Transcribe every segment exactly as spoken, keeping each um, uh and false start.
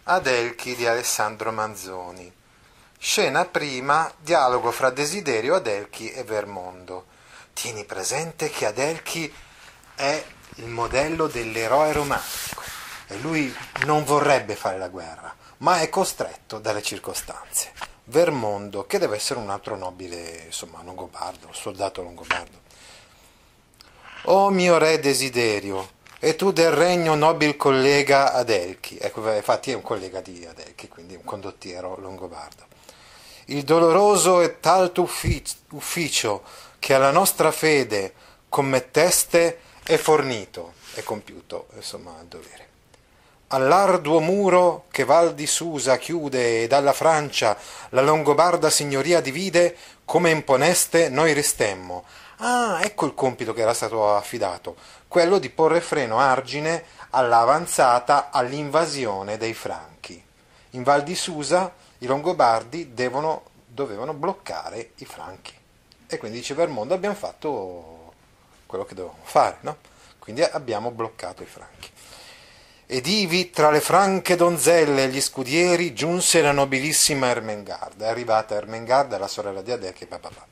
Adelchi di Alessandro Manzoni. Scena prima, dialogo fra Desiderio, Adelchi e Vermondo. Tieni presente che Adelchi è il modello dell'eroe romantico e lui non vorrebbe fare la guerra, ma è costretto dalle circostanze. Vermondo, che deve essere un altro nobile, insomma, longobardo, soldato longobardo. O mio re Desiderio, e tu del regno nobil collega Adelchi. Ecco, infatti è un collega di Adelchi, quindi un condottiero longobardo. Il doloroso e talto ufficio che alla nostra fede commetteste è fornito, è compiuto, insomma, il dovere. All'arduo muro che Val di Susa chiude e dalla Francia la longobarda signoria divide, come imponeste noi restemmo. Ah, ecco il compito che era stato affidato, quello di porre freno argine all'avanzata, all'invasione dei Franchi. In Val di Susa i Longobardi devono, dovevano bloccare i Franchi. E quindi dice Vermondo, abbiamo fatto quello che dovevamo fare, no? Quindi abbiamo bloccato i Franchi. Ed ivi tra le franche donzelle e gli scudieri giunse la nobilissima Ermengarda. È arrivata Ermengarda, la sorella di Adelchi, papà.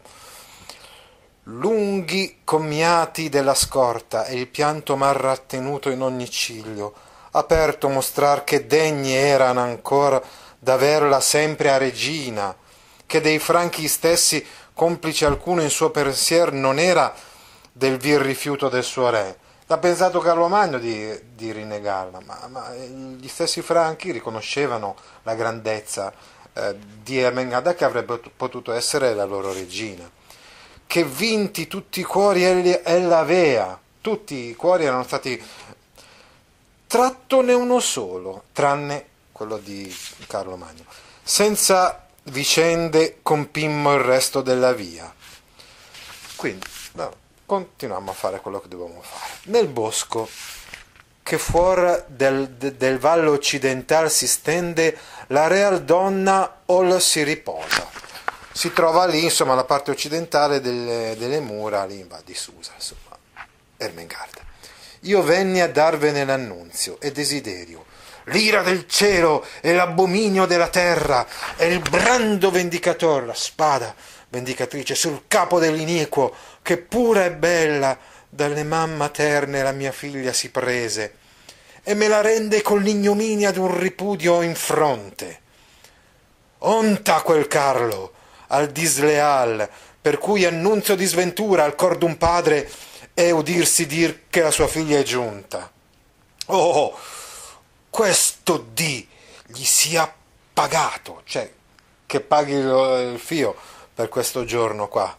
Lunghi commiati della scorta e il pianto m'ha rattenuto in ogni ciglio, aperto mostrar che degni erano ancora d'averla sempre a regina, che dei franchi stessi complice alcuno in suo pensier non era del vil rifiuto del suo re. L'ha pensato Carlo Magno di, di rinnegarla, ma, ma gli stessi franchi riconoscevano la grandezza eh, di Ermengarda, che avrebbe potuto essere la loro regina. Che vinti tutti i cuori ella avea, tutti i cuori erano stati, trattone uno solo, tranne quello di Carlo Magno. Senza vicende compimmo il resto della via. Quindi, no, continuiamo a fare quello che dovevamo fare. Nel bosco, che fuori del, de, del vallo occidental si stende, la real donna ol si riposa. Si trova lì, insomma, la parte occidentale delle, delle mura, lì in Val di Susa, insomma, Ermengarda. Io venni a darvene l'annunzio e desiderio. L'ira del cielo e l'abominio della terra e il brando vendicator, la spada vendicatrice sul capo dell'iniquo, che pura e bella dalle man materne la mia figlia si prese e me la rende con l'ignominia d'un ripudio in fronte. Onta quel Carlo al disleal, per cui annunzio di sventura al cor d'un padre è udirsi dir che la sua figlia è giunta. Oh, questo dì gli sia pagato, cioè che paghi il, il fio per questo giorno qua.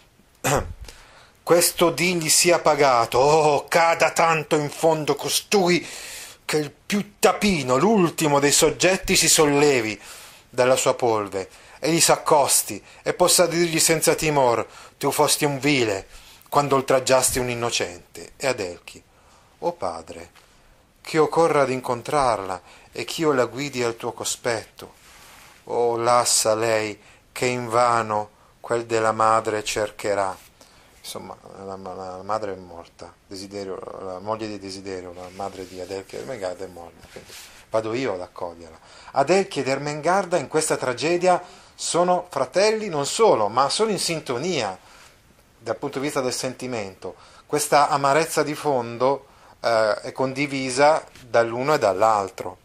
Questo dì gli sia pagato, oh, cada tanto in fondo costui che il più tapino, l'ultimo dei soggetti, si sollevi dalla sua polve e gli s'accosti e possa dirgli senza timor: tu fosti un vile quando oltraggiasti un innocente. E Adelchi: o padre, ch'io corra ad incontrarla e ch'io la guidi al tuo cospetto. O lassa lei che invano quel della madre cercherà. Insomma, la, la madre è morta, Desiderio, la moglie di Desiderio, la madre di Adelchi ed Ermengarda è morta, quindi vado io ad accoglierla. Adelchi ed Ermengarda in questa tragedia sono fratelli non solo, ma sono in sintonia dal punto di vista del sentimento. Questa amarezza di fondo eh, è condivisa dall'uno e dall'altro.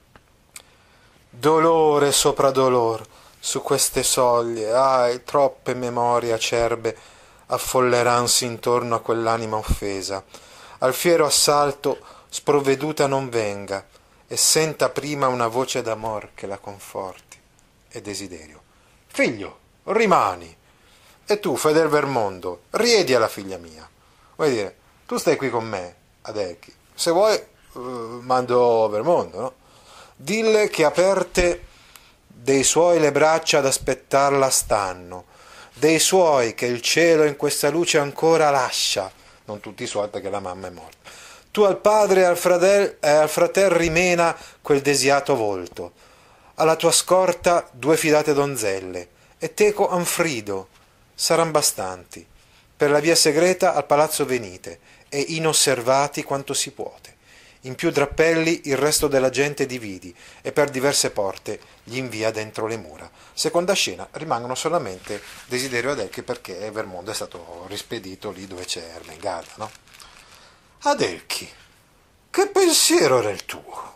Dolore sopra dolor su queste soglie, ah, troppe memorie acerbe affolleransi intorno a quell'anima offesa. Al fiero assalto sprovveduta non venga e senta prima una voce d'amor che la conforti. E Desiderio: figlio, rimani, e tu, fedel Vermondo, riedi alla figlia mia. Vuoi dire, tu stai qui con me, Adelchi, se vuoi uh, mando Vermondo, no? Dille che aperte dei suoi le braccia ad aspettarla stanno, dei suoi che il cielo in questa luce ancora lascia, non tutti i suoi perché la mamma è morta. Tu al padre e al fratel, e al fratel rimena quel desiato volto, alla tua scorta due fidate donzelle, e teco Anfrido, saran bastanti. Per la via segreta al palazzo venite, e inosservati quanto si puote. in più drappelli il resto della gente dividi e per diverse porte gli invia dentro le mura. Seconda scena, rimangono solamente Desiderio ed Elchi perché Vermondo è stato rispedito lì dove c'è Ermengarda, no? Adelchi, che pensiero era il tuo?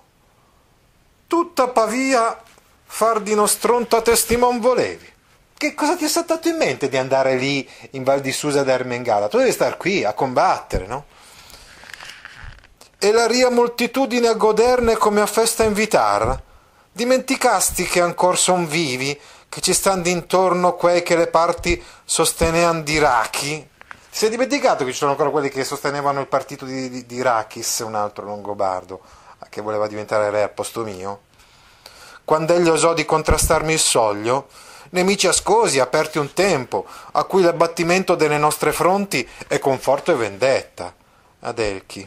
Tutta Pavia far di nostronto a testimon volevi. Che cosa ti è saltato in mente di andare lì in Val di Susa da Ermengarda? Tu devi star qui a combattere, no? E la ria moltitudine a goderne come a festa invitar? Dimenticasti che ancor son vivi, che ci stanno intorno quei che le parti sostenean di Rachi? Ti sei dimenticato che ci sono ancora quelli che sostenevano il partito di, di, di Rachis, un altro longobardo, che voleva diventare re al posto mio? Quando egli osò di contrastarmi il soglio, nemici ascosi, aperti un tempo, a cui l'abbattimento delle nostre fronti è conforto e vendetta. Adelchi,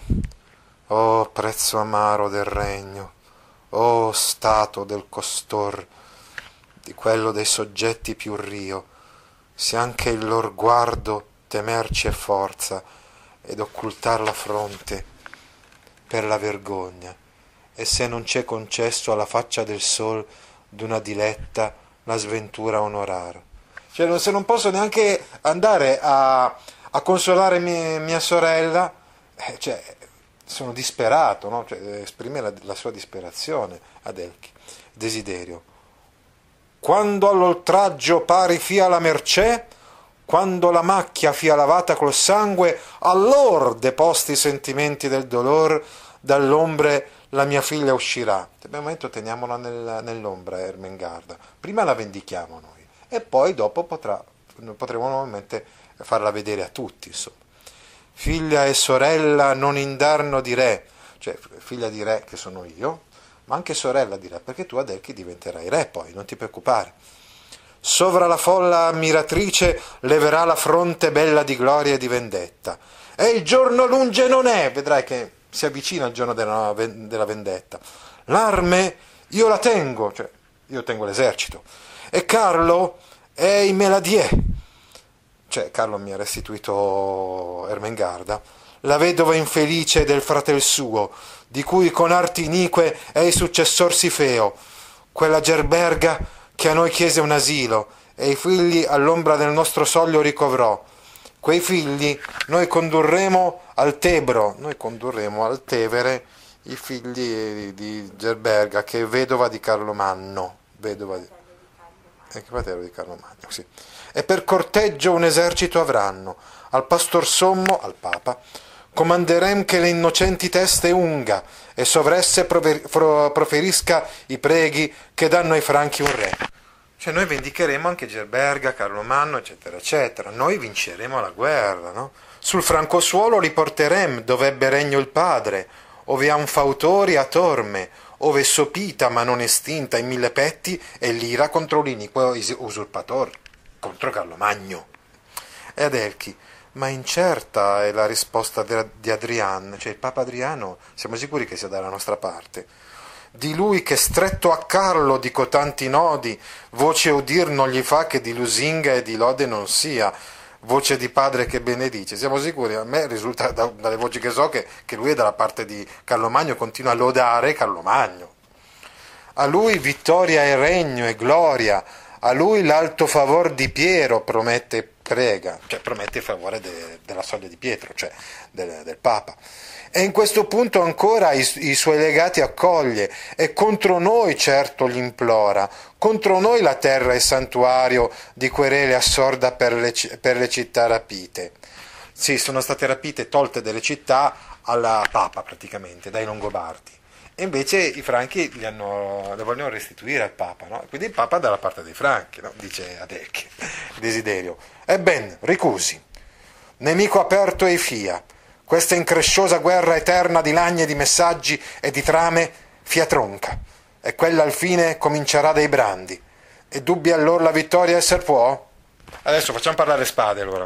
oh prezzo amaro del regno, oh stato del costor, di quello dei soggetti più rio, se anche il lor guardo temerci è forza ed occultar la fronte per la vergogna, e se non c'è concesso alla faccia del sol d'una diletta la sventura onorar. Cioè, se non posso neanche andare a, a consolare mia, mia sorella, eh, cioè, sono disperato, no? Cioè, esprime la, la sua disperazione ad Elchi. Desiderio. Quando all'oltraggio pari fia la mercé, quando la macchia fia lavata col sangue, allor deposti i sentimenti del dolor, dall'ombre la mia figlia uscirà. Abbiamo detto teniamola nel, nell'ombra Ermengarda, prima la vendichiamo noi e poi dopo potrà, potremo nuovamente farla vedere a tutti, insomma. Figlia e sorella non indarno di re, cioè figlia di re che sono io, ma anche sorella di re, perché tu Adelchi diventerai re poi, non ti preoccupare. Sovra la folla ammiratrice leverà la fronte bella di gloria e di vendetta, e il giorno lunge non è, vedrai che si avvicina il giorno della, della vendetta. L'arme io la tengo, cioè io tengo l'esercito, e Carlo è in Meladie, cioè Carlo mi ha restituito Ermengarda, la vedova infelice del fratel suo, di cui con arti inique è il successor si feo, quella Gerberga che a noi chiese un asilo, e i figli all'ombra del nostro soglio ricovrò. Quei figli noi condurremo al Tebro, noi condurremo al Tevere i figli di Gerberga, che è vedova di Carlomanno, vedova di, eh, fratello di Carlomagno, sì. E per corteggio un esercito avranno, al pastor sommo, al Papa, comanderem che le innocenti teste unga e sovresse proferisca i preghi che danno ai franchi un re. Cioè noi vendicheremo anche Gerberga, Carlomanno, eccetera, eccetera. Noi vinceremo la guerra, no? Sul francosuolo li porterem dove ebbe regno il padre, ove ha un fautori a torme, ove sopita ma non estinta in mille petti e l'ira contro l'iniquo usurpator, contro Carlomagno. E Adelchi, ma incerta è la risposta di Adrian, cioè il Papa Adriano, siamo sicuri che sia dalla nostra parte. Di lui che stretto a Carlo di cotanti nodi, voce udir non gli fa che di lusinga e di lode non sia, voce di padre che benedice. Siamo sicuri? A me risulta da, dalle voci che so che, che lui è dalla parte di Carlomagno, continua a lodare Carlomagno. A lui vittoria e regno e gloria, a lui l'alto favor di Piero promette e prega, cioè promette il favore de, della soglia di Pietro, cioè del, del Papa. E in questo punto ancora i, i suoi legati accoglie, e contro noi certo gli implora, contro noi la terra e il santuario di querele assorda per le, per le città rapite. Sì, sono state rapite, tolte delle città alla Papa praticamente, dai Longobardi. E invece i franchi li hanno, le vogliono restituire al Papa, no? Quindi il Papa è dalla parte dei franchi, no? Dice Adelchi, Desiderio. Ebben, ricusi. Nemico aperto ei fia. Questa incresciosa guerra eterna di lagni e di messaggi e di trame fia tronca, e quella al fine comincerà dei brandi. E dubbi allora la vittoria esser può? Adesso facciamo parlare spade allora.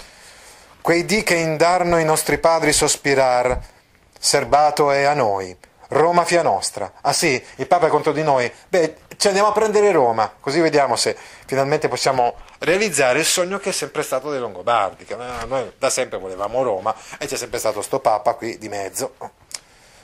Quei dì che indarno i nostri padri sospirar, serbato è a noi. Roma fia nostra. Ah sì, il Papa è contro di noi. Beh, ci andiamo a prendere Roma, così vediamo se finalmente possiamo realizzare il sogno che è sempre stato dei Longobardi, che noi da sempre volevamo Roma e c'è sempre stato sto Papa qui di mezzo.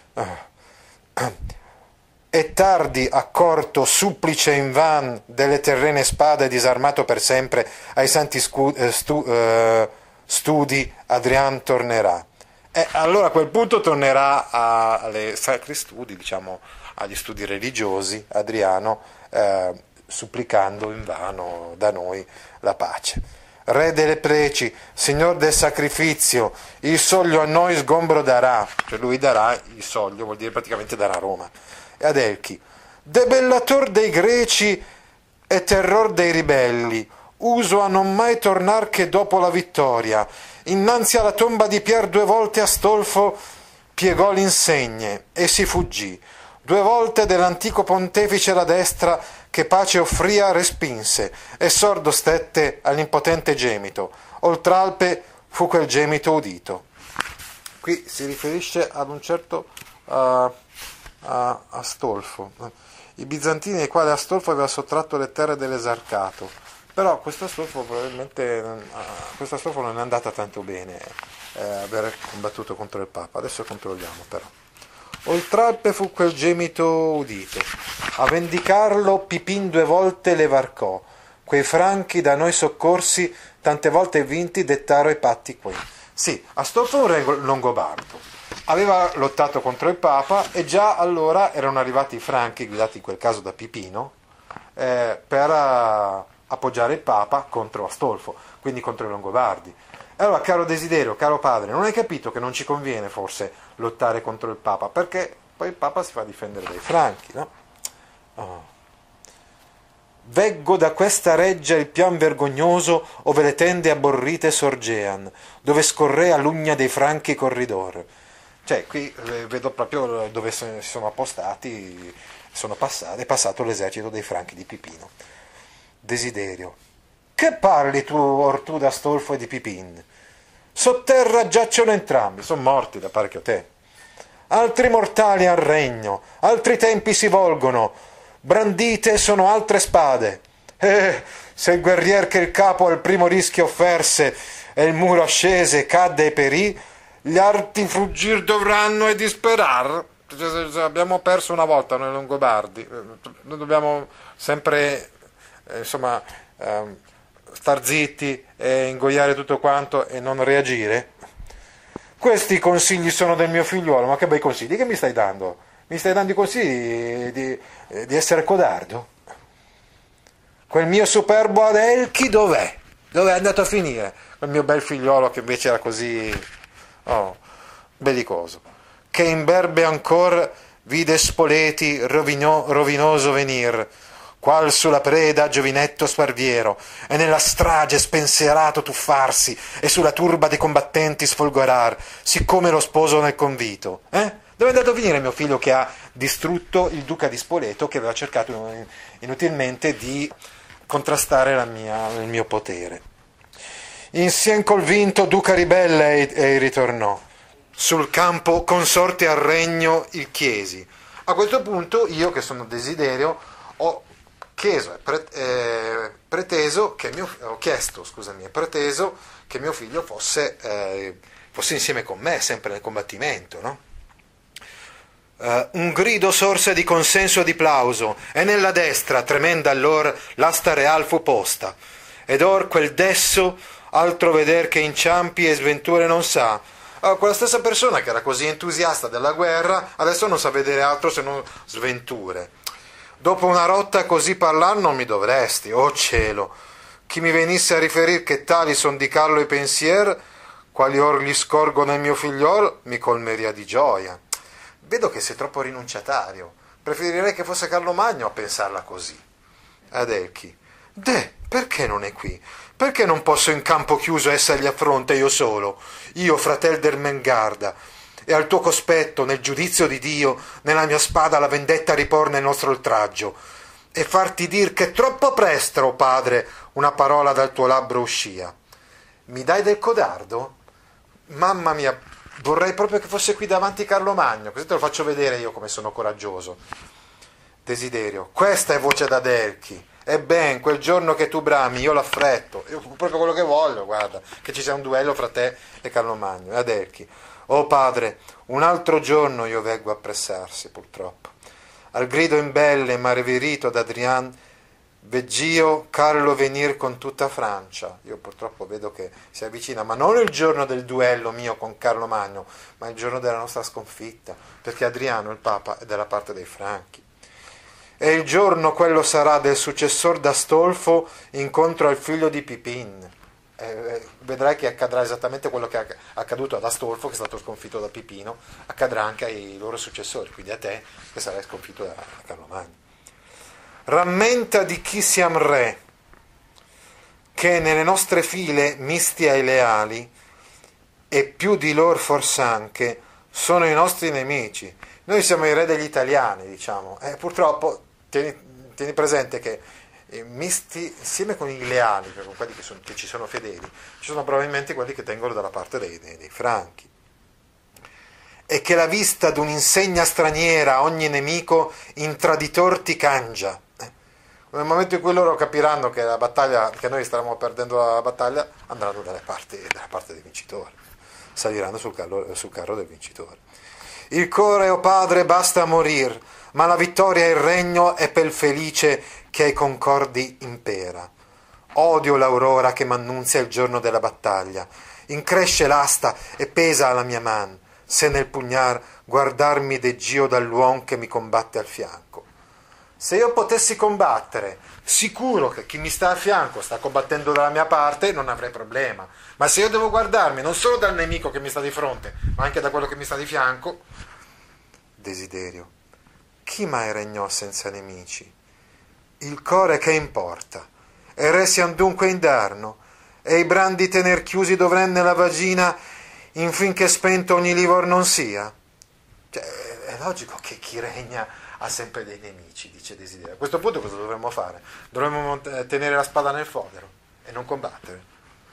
E tardi, accorto, supplice invan delle terrene spade, disarmato per sempre ai santi scu- eh, stu- eh, studi, Adrian tornerà. E allora a quel punto tornerà a, alle sacri studi, diciamo, agli studi religiosi, Adriano, eh, supplicando invano da noi la pace. Re delle preci, signor del sacrificio, il soglio a noi sgombro darà, cioè lui darà il soglio, vuol dire praticamente darà Roma. E Adelchi, debellator dei greci e terror dei ribelli, uso a non mai tornar che dopo la vittoria, innanzi alla tomba di Pier due volte Astolfo piegò l'insegne e si fuggì. Due volte dell'antico pontefice la destra che pace offria respinse e sordo stette all'impotente gemito. Oltralpe fu quel gemito udito. Qui si riferisce ad un certo uh, a Astolfo, i bizantini ai quali Astolfo aveva sottratto le terre dell'Esarcato. Però questo Astolfo probabilmente uh, questo Astolfo non è andata tanto bene eh, aver combattuto contro il Papa. Adesso controlliamo però. Oltralpe fu quel gemito udito, a vendicarlo Pipin due volte le varcò, quei franchi da noi soccorsi, tante volte vinti, dettaro i patti quei. Sì, Astolfo è un re longobardo, aveva lottato contro il Papa e già allora erano arrivati i franchi, guidati in quel caso da Pipino, eh, per uh, appoggiare il Papa contro Astolfo, quindi contro i Longobardi. Allora, caro Desiderio, caro padre, non hai capito che non ci conviene forse lottare contro il Papa, perché poi il Papa si fa difendere dai franchi, no? Oh. Veggo da questa reggia il pian vergognoso ove le tende abborrite sorgean, dove scorrea l'ugna dei franchi corridor. Cioè, qui eh, vedo proprio dove si sono appostati, sono passati, è passato l'esercito dei franchi di Pipino. Desiderio, che parli tu, or tu d'Astolfo e di Pipin? Sotterra giacciono entrambi, sono morti da parecchio tempo. Altri mortali al regno, altri tempi si volgono, brandite sono altre spade. Eh, se il guerrier che il capo al primo rischio offerse e il muro ascese, cadde e perì, gli arti fuggir dovranno e disperar. Abbiamo perso una volta noi Longobardi, noi dobbiamo sempre eh, insomma eh, star zitti e ingoiare tutto quanto e non reagire. Questi consigli sono del mio figliuolo. Ma che bei consigli che mi stai dando? Mi stai dando i consigli di, di essere codardo? Quel mio superbo Adelchi dov'è? Dove è andato a finire? Quel mio bel figliolo che invece era così oh, bellicoso, che imberbe ancor vide Spoleti rovino, rovinoso venir, qual sulla preda giovinetto sparviero, e nella strage spensierato tuffarsi, e sulla turba dei combattenti sfolgorar, siccome lo sposo nel convito. Eh? Dove è andato a finire mio figlio che ha distrutto il duca di Spoleto, che aveva cercato inutilmente di contrastare la mia, il mio potere? Insien col vinto duca ribelle e, e ritornò. Sul campo consorte al regno il chiesi. A questo punto io, che sono Desiderio, ho chiesto, pre, eh, preteso che mio, ho chiesto, scusami, preteso che mio figlio fosse, eh, fosse insieme con me, sempre nel combattimento, no? Uh, un grido sorse di consenso e di plauso, e nella destra, tremenda allor, l'asta real fu posta. Ed or quel desso, altro veder che inciampi e sventure non sa. Uh, quella stessa persona che era così entusiasta della guerra, adesso non sa vedere altro se non sventure. Dopo una rotta così parlar non mi dovresti, oh cielo, chi mi venisse a riferir che tali son di Carlo i pensier, quali or gli scorgo nel mio figliol, mi colmeria di gioia. Vedo che sei troppo rinunciatario, preferirei che fosse Carlo Magno a pensarla così. Adelchi, de, perché non è qui? Perché non posso in campo chiuso essergli a fronte io solo, io fratel d'Ermengarda, e al tuo cospetto, nel giudizio di Dio, nella mia spada la vendetta riporne il nostro oltraggio, e farti dir che troppo presto, oh padre, una parola dal tuo labbro uscia. Mi dai del codardo? Mamma mia, vorrei proprio che fosse qui davanti Carlo Magno, così te lo faccio vedere io come sono coraggioso. Desiderio, questa è voce d'Adelchi. Ebben, quel giorno che tu brami, io l'affretto, io proprio quello che voglio, guarda, che ci sia un duello fra te e Carlo Magno. E Adelchi, Oh padre, un altro giorno io veggo appressarsi, purtroppo. Al grido imbelle, ma reverito ad Adrian, vegg'io Carlo venir con tutta Francia. Io purtroppo vedo che si avvicina, ma non il giorno del duello mio con Carlo Magno, ma il giorno della nostra sconfitta, perché Adriano, il Papa, è dalla parte dei Franchi. E il giorno quello sarà del successor d'Astolfo incontro al figlio di Pipin. Eh, vedrai che accadrà esattamente quello che è accaduto ad Astolfo, che è stato sconfitto da Pipino, accadrà anche ai loro successori, quindi a te, che sarai sconfitto da Carlo Magno. Rammenta di chi siam re, che nelle nostre file misti ai leali, e più di lor fors'anche, sono i nostri nemici. Noi siamo i re degli italiani, diciamo, e purtroppo tieni, tieni presente che eh, misti insieme con i leali, con quelli che, sono, che ci sono fedeli, ci sono probabilmente quelli che tengono dalla parte dei, dei, dei franchi. E che la vista d'un'insegna straniera ogni nemico in traditor ti cangia. Nel momento in cui loro capiranno che la battaglia, che noi staremo perdendo la battaglia, andranno dalle parti, dalla parte dei vincitori, saliranno sul carro, sul carro del vincitore. Il core, o padre, basta morir, ma la vittoria e il regno è pel felice che ai concordi impera. Odio l'aurora che m'annunzia il giorno della battaglia, incresce l'asta e pesa alla mia man, se nel pugnar guardarmi deggio dall'uom che mi combatte al fianco. Se io potessi combattere, sicuro che chi mi sta a fianco sta combattendo dalla mia parte, non avrei problema. Ma se io devo guardarmi non solo dal nemico che mi sta di fronte, ma anche da quello che mi sta di fianco, desiderio. Chi mai regnò senza nemici? Il core che importa? E re siam dunque indarno, e i brandi tener chiusi dovren nella vagina infinché spento ogni livor non sia? Cioè, è logico che chi regna ha sempre dei nemici, dice Desiderio. A questo punto cosa dovremmo fare? Dovremmo tenere la spada nel fodero e non combattere.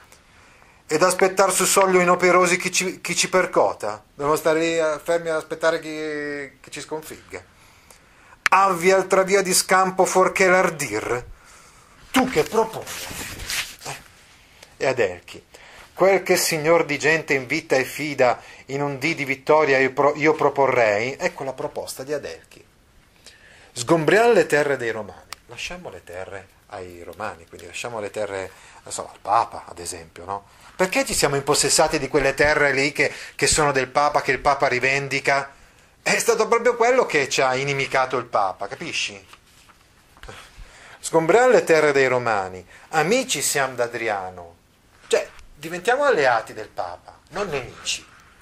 Ed aspettare su soglio inoperosi chi ci, chi ci percota? Dobbiamo stare lì fermi ad aspettare chi, chi ci sconfigga. Avvi altra via di scampo fuorché l'ardir? Tu che proponi? Eh? E Adelchi. Quel che signor di gente invita e fida in un dì di vittoria io, pro, io proporrei, ecco la proposta di Adelchi. Sgombriamo le terre dei Romani, lasciamo le terre ai Romani, quindi lasciamo le terre, non so, al Papa, ad esempio, no? Perché ci siamo impossessati di quelle terre lì che, che sono del Papa, che il Papa rivendica? È stato proprio quello che ci ha inimicato il Papa, capisci? Sgombriamo le terre dei Romani, amici siamo d'Adriano, cioè diventiamo alleati del Papa, non nemici.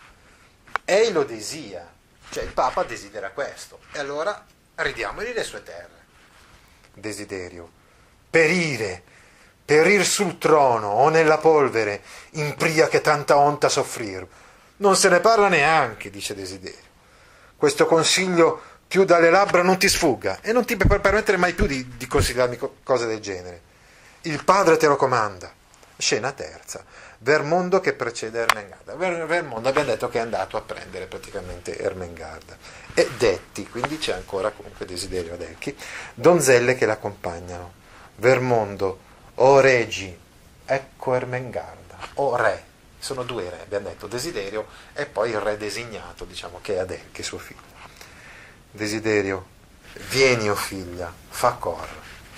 Ei lo desia, cioè il Papa desidera questo, e allora ridiamogli le sue terre. Desiderio. Perire, perir sul trono o nella polvere, in pria che tanta onta soffrir. Non se ne parla neanche, dice Desiderio. Questo consiglio più dalle labbra non ti sfugga e non ti permettere mai più di, di consigliarmi cose del genere. Il padre te lo comanda. Scena terza. Vermondo che precede Ermengarda. Ver, Vermondo abbiamo detto che è andato a prendere praticamente Ermengarda. E detti, quindi c'è ancora comunque Desiderio Adelchi, donzelle che l'accompagnano. Vermondo, o regi, ecco Ermengarda, o re. Sono due re, abbiamo detto, Desiderio e poi il re designato, diciamo che è Adelchi, suo figlio. Desiderio, vieni o figlia, fa cor.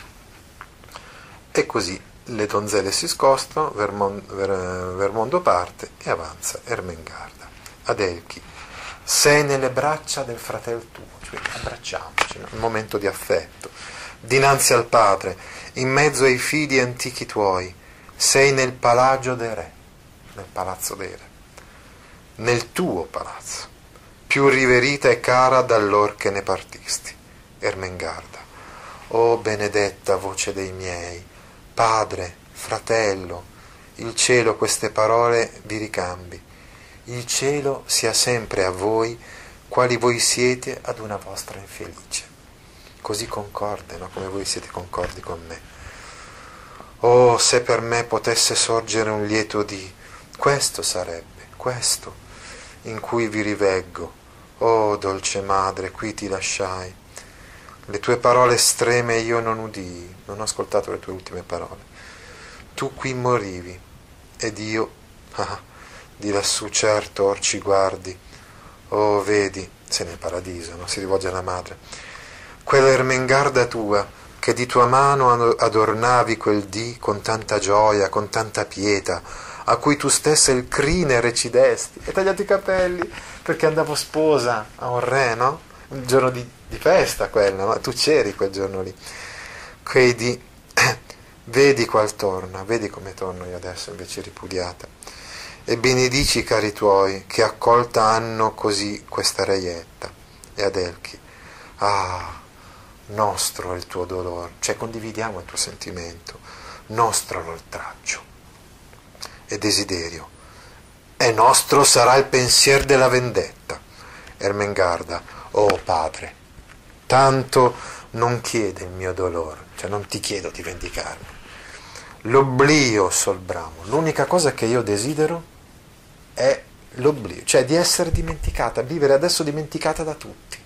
E così le donzelle si scostano, Vermondo, Ver, Vermondo parte e avanza Ermengarda. Adelchi, sei nelle braccia del fratel tuo, cioè abbracciamoci, un momento di affetto, dinanzi al padre, in mezzo ai fidi antichi tuoi, sei nel palagio dei re, nel palazzo dei re, nel tuo palazzo, più riverita e cara dall'or che ne partisti. Ermengarda, o benedetta voce dei miei, padre, fratello, il cielo queste parole vi ricambi. Il cielo sia sempre a voi, quali voi siete ad una vostra infelice. Così concorde, no? Come voi siete concordi con me. Oh, se per me potesse sorgere un lieto dì, questo sarebbe, questo, in cui vi riveggo. Oh, dolce madre, qui ti lasciai. Le tue parole estreme io non udii, non ho ascoltato le tue ultime parole. Tu qui morivi, ed io, ah, di lassù certo or ci guardi. Oh, vedi, sei nel paradiso, no? Si rivolge alla madre. Quella Ermengarda tua, che di tua mano adornavi quel dì con tanta gioia, con tanta pietà, a cui tu stessa il crine recidesti. E tagliati i capelli, perché andavo sposa a un re, no? Un giorno di, di festa quella, no? Tu c'eri quel giorno lì. Quei dì, vedi qual torna, vedi come torno io adesso invece ripudiata. E benedici i cari tuoi, che accolta hanno così questa reietta. E Adelchi, ah, nostro è il tuo dolore, cioè condividiamo il tuo sentimento, nostro l'oltraggio e desiderio, e nostro sarà il pensier della vendetta. Ermengarda, oh padre, tanto non chiede il mio dolore, cioè non ti chiedo di vendicarmi, l'oblio sol bramo, l'unica cosa che io desidero è l'oblio, cioè di essere dimenticata, vivere adesso dimenticata da tutti.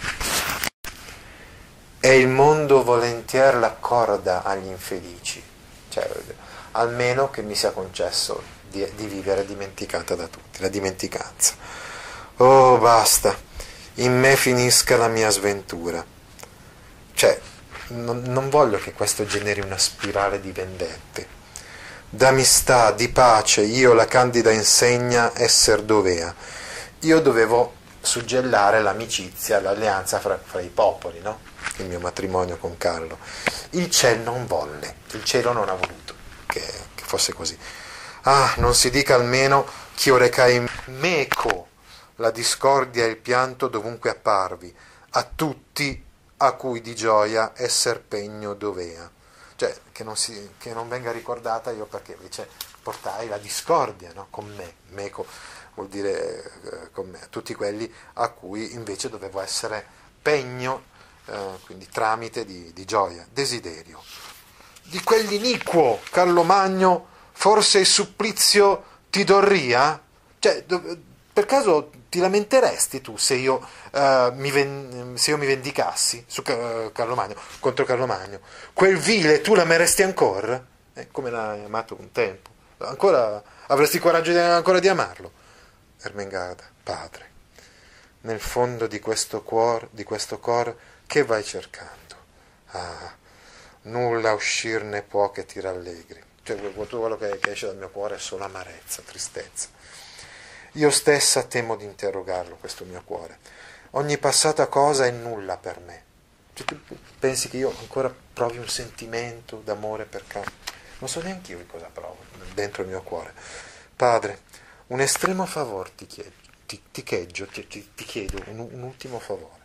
E il mondo volentieri l'accorda agli infelici, cioè almeno che mi sia concesso di, di vivere dimenticata da tutti, la dimenticanza. Oh, basta, in me finisca la mia sventura. Cioè, non, non voglio che questo generi una spirale di vendette. D'amistà, di pace, io la candida insegna esser dovea. Io dovevo suggellare l'amicizia, l'alleanza fra, fra i popoli, no? Il mio matrimonio con Carlo. Il cielo non volle, il cielo non ha voluto che, che fosse così. Ah, non si dica almeno ch'io recai meco la discordia e il pianto dovunque apparvi, a tutti a cui di gioia esser pegno dovea. Cioè, che non, si, che non venga ricordata io perché invece portai la discordia, no? Con me, meco vuol dire eh, con me, a tutti quelli a cui invece dovevo essere pegno, eh, quindi tramite di, di gioia, desiderio. Di quell'iniquo Carlo Magno forse il supplizio ti dorria? Cioè, do, per caso ti lamenteresti tu se io, uh, mi, ven- se io mi vendicassi su uh, Carlo Magno, contro Carlo Magno? Quel vile tu l'ameresti ancora? Eh, come l'hai amato un tempo? Ancora avresti coraggio di, ancora di amarlo? Ermengarda, padre, nel fondo di questo cuor, di questo cor, che vai cercando? Ah, nulla uscirne può che ti rallegri. Cioè, tutto quello che, che esce dal mio cuore è solo amarezza, tristezza. Io stessa temo di interrogarlo, questo mio cuore. Ogni passata cosa è nulla per me. Cioè, tu pensi che io ancora provi un sentimento d'amore per Carlo? Non so neanche io cosa provo dentro il mio cuore. Padre, un estremo favore ti chiedo, ti, ti, cheggio, ti, ti, ti chiedo un, un ultimo favore.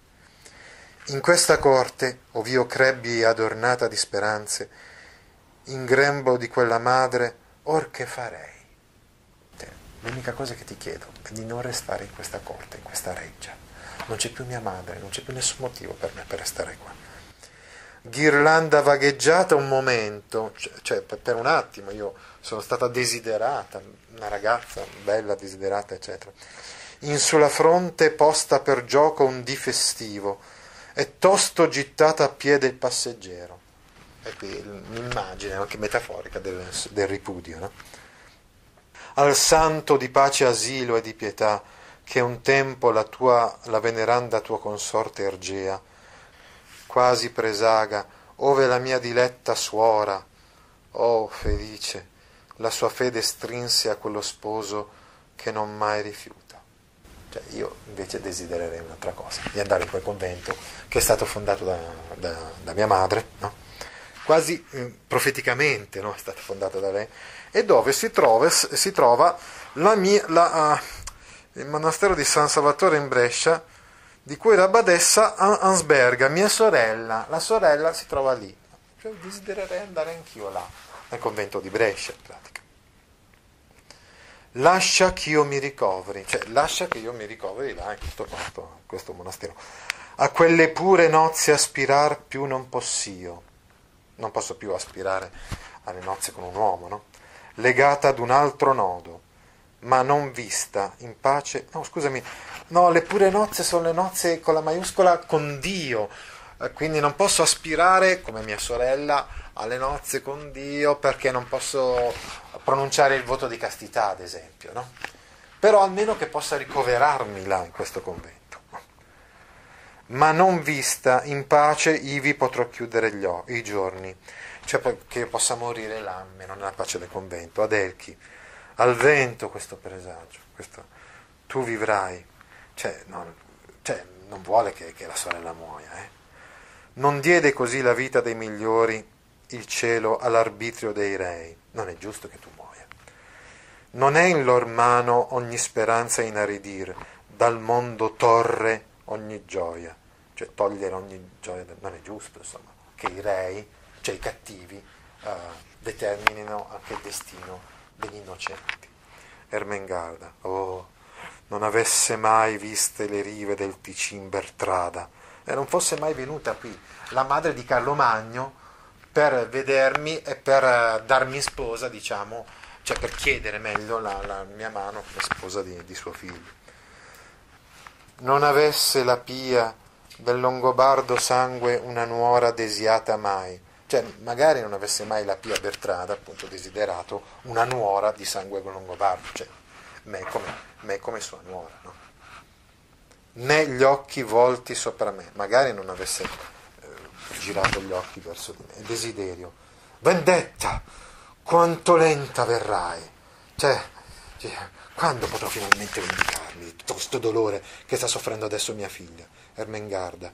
In questa corte, ov'io crebbi adornata di speranze, in grembo di quella madre, or che farei? L'unica cosa che ti chiedo è di non restare in questa corte, in questa reggia. Non c'è più mia madre, non c'è più nessun motivo per me per restare qua. Ghirlanda vagheggiata un momento, cioè per un attimo io sono stata desiderata, una ragazza bella, desiderata, eccetera. In sulla fronte posta per gioco un dì festivo e tosto gittata a piede il passeggero. E qui un'immagine anche metaforica del, del ripudio, no? Al santo di pace asilo e di pietà, che un tempo la tua, la veneranda tua consorte ergea, quasi presaga, ove la mia diletta suora, oh felice, la sua fede strinse a quello sposo che non mai rifiuta. Cioè, io invece desidererei un'altra cosa, di andare in quel convento che è stato fondato da, da, da mia madre, no? Quasi eh, profeticamente, no? È stato fondato da lei, e dove si trova, si trova la mia, la, uh, il monastero di San Salvatore in Brescia, di cui la badessa Ansberga, mia sorella. La sorella si trova lì. Cioè, desidererei andare anch'io là, nel convento di Brescia, in pratica. Lascia che io mi ricoveri, cioè lascia che io mi ricoveri là, in questo, questo, questo monastero. A quelle pure nozze aspirar più non possio. Non posso più aspirare alle nozze con un uomo, no? Legata ad un altro nodo, ma non vista in pace. No, scusami, no, le pure nozze sono le nozze con la maiuscola con Dio, eh, quindi non posso aspirare, come mia sorella, alle nozze con Dio perché non posso pronunciare il voto di castità, ad esempio, no? però almeno che possa ricoverarmi là in questo convento. Ma non vista in pace, ivi potrò chiudere gli o- i giorni, cioè che possa morire là, almeno nella pace del convento. Adelchi, al vento questo presagio, questo, tu vivrai, cioè non, cioè, non vuole che, che la sorella muoia, eh? Non diede così la vita dei migliori il cielo all'arbitrio dei rei, non è giusto che tu muoia. Non è in lor mano ogni speranza inaridir, dal mondo torre ogni gioia, cioè togliere ogni gioia, non è giusto, insomma, che i rei, cioè i cattivi, eh, determinino anche il destino degli innocenti. Ermengarda, oh, non avesse mai viste le rive del Ticin Bertrada, e non fosse mai venuta qui la madre di Carlo Magno per vedermi e per eh, darmi in sposa, diciamo, cioè per chiedere meglio la, la mia mano come sposa di, di suo figlio. Non avesse la pia del longobardo sangue una nuora desiata mai, cioè magari non avesse mai la pia Bertrada appunto desiderato una nuora di sangue longobardo, cioè me come, me come sua nuora, no? Né gli occhi volti sopra me, magari non avesse eh, girato gli occhi verso di me. Desiderio, vendetta, quanto lenta verrai, cioè, cioè quando potrò finalmente vendicarmi di tutto questo dolore che sta soffrendo adesso mia figlia? Ermengarda,